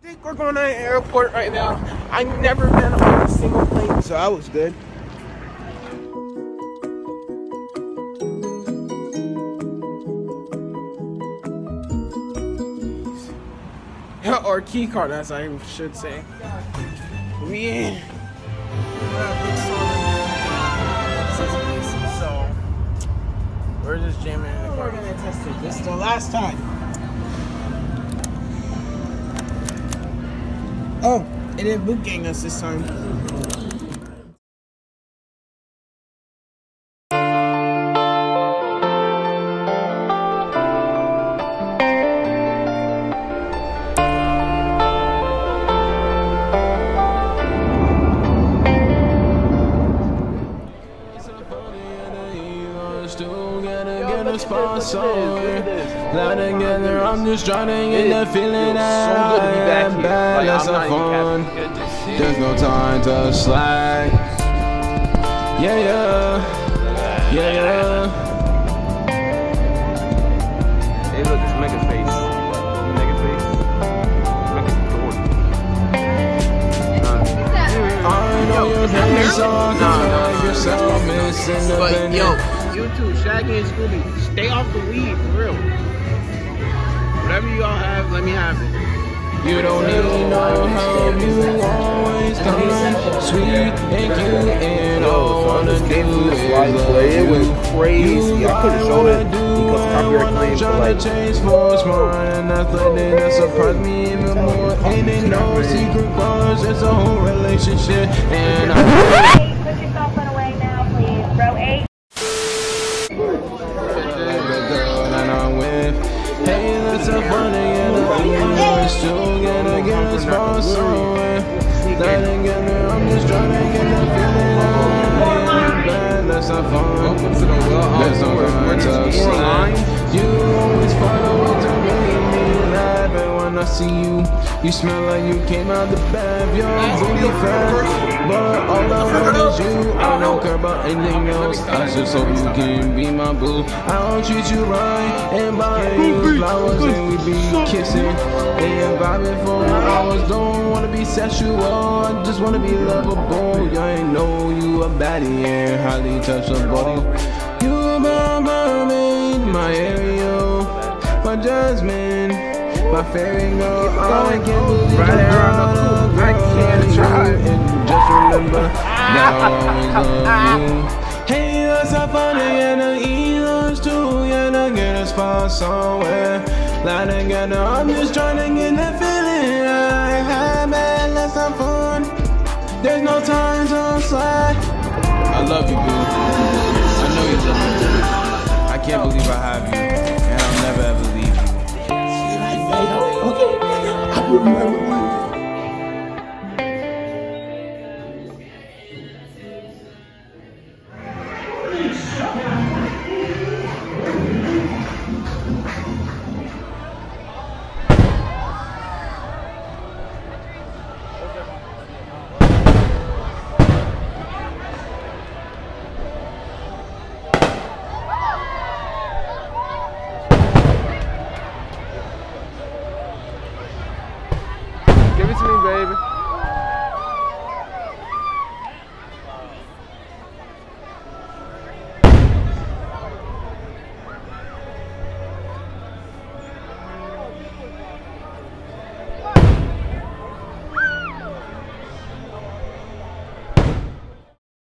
I think we're going to an airport right now. I've never been on a single plane, so that was good. Or key card, as I should say. So we're just jamming in the car. We're gonna test it. This is the last time. Oh, it didn't boot gang us this time. Glad together, I'm just trying to get the feeling that I am bad, let's have fun. There's no time to slack. Yeah, yeah, yeah, yeah. Hey, look, it's Mega Face. Mega Face. Mega Dork. I know you're very soft, like yourself missing the But yo, you two, Shaggy and Scooby, stay off the weed, for real. Whatever you all have, let me have it. You don't need no help, you always come sweet and cute, and all I wanna do is love It went you. crazy. I could've shown it because copyright claims for like. Change for smart and athletic, that surprised me even more. Ain't it no secret cause, it's a whole relationship, and I Put your cell phone away now, please. Row 8. hey, that's a funny and I'm still gonna get us far somewhere. That together, I'm just trying to get the feeling I am bad. That's not fun. Welcome to the well. There's no time to slide. You always follow it to make me laugh. And when I see you, you smell like you came out the bath. You're really fat, but all I want is you. I don't care about anything else. I just hope you can be my boo. I'll treat you right and buy you flowers and we be kissing and vibing for hours. Don't wanna be sexual, I just wanna be lovable. You ain't know you a baddie and highly touch a body. You my mermaid, my Ariel, my Jasmine, my fairy girl. I can't believe I can't try. And just remember that I always love you. Hey, that's so funny and the ears too. Yeah, to get us far somewhere. Like together, I'm just trying to get that feeling I have, man. Let's have fun. There's no time to slide. I love you, boo. I know you love me. I can't believe I have you.